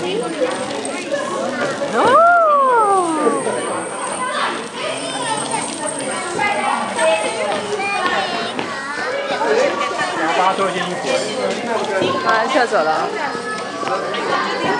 哦。 帮他脱一件衣服。 啊，跳走了。